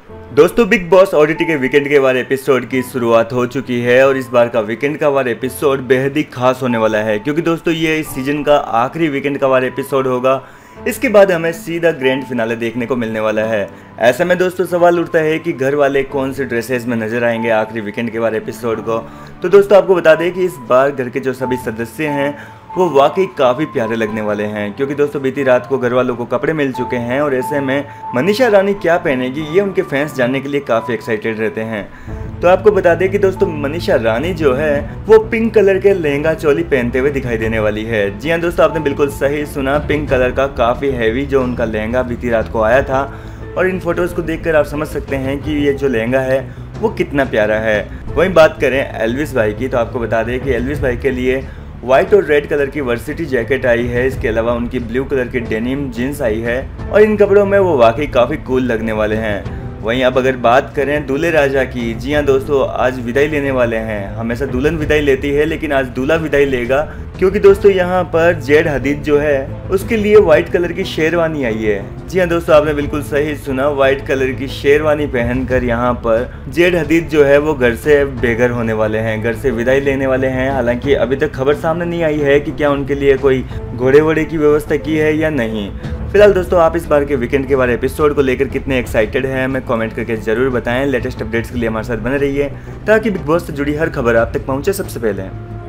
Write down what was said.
दोस्तों Bigg Boss OTT के weekend के वार एपिसोड की शुरुआत हो चुकी है और इस बार का वीकेंड का वार एपिसोड बेहद ही खास होने वाला है क्योंकि दोस्तों ये इस सीजन का आखिरी वीकेंड का वार एपिसोड होगा। इसके बाद हमें सीधा ग्रैंड फिनाले देखने को मिलने वाला है। ऐसे में दोस्तों सवाल उठता है कि घर वाले कौन से ड्रेसेस में नजर आएंगे आखिरी वीकेंड के वार एपिसोड को। तो दोस्तों आपको बता दें कि इस बार घर के जो सभी सदस्य हैं वो वाकई काफ़ी प्यारे लगने वाले हैं क्योंकि दोस्तों बीती रात को घर वालों को कपड़े मिल चुके हैं और ऐसे में मनीषा रानी क्या पहनेगी ये उनके फैंस जानने के लिए काफ़ी एक्साइटेड रहते हैं। तो आपको बता दें कि दोस्तों मनीषा रानी जो है वो पिंक कलर के लहंगा चोली पहनते हुए दिखाई देने वाली है। जी हाँ दोस्तों, आपने बिल्कुल सही सुना, पिंक कलर का काफ़ी हैवी जो उनका लहंगा बीती रात को आया था और इन फोटोज़ को देखकर आप समझ सकते हैं कि ये जो लहंगा है वो कितना प्यारा है। वहीं बात करें एल्विस भाई की, तो आपको बता दें कि एल्विस भाई के लिए व्हाइट और रेड कलर की वर्सिटी जैकेट आई है। इसके अलावा उनकी ब्लू कलर की डेनिम जीन्स आई है और इन कपड़ों में वो वाकई काफ़ी कूल लगने वाले हैं। वहीं अब अगर बात करें दूल्हे राजा की, जी हाँ दोस्तों, आज विदाई लेने वाले हैं। हमेशा दुल्हन विदाई लेती है लेकिन आज दूल्हा विदाई लेगा क्योंकि दोस्तों यहाँ पर जेड हदीद जो है उसके लिए व्हाइट कलर की शेरवानी आई है। जी हाँ दोस्तों, आपने बिल्कुल सही सुना, व्हाइट कलर की शेरवानी पहनकर यहाँ पर जेड हदीद जो है वो घर से बेघर होने वाले हैं, घर से विदाई लेने वाले हैं। हालांकि अभी तक खबर सामने नहीं आई है कि क्या उनके लिए कोई घोड़े वोड़े की व्यवस्था की है या नहीं। फिलहाल दोस्तों आप इस बार के वीकेंड के बारे एपिसोड को लेकर कितने एक्साइटेड हैं हमें कमेंट करके जरूर बताएं। लेटेस्ट अपडेट्स के लिए हमारे साथ बने रहिए ताकि बिग बॉस से जुड़ी हर खबर आप तक पहुंचे सबसे पहले।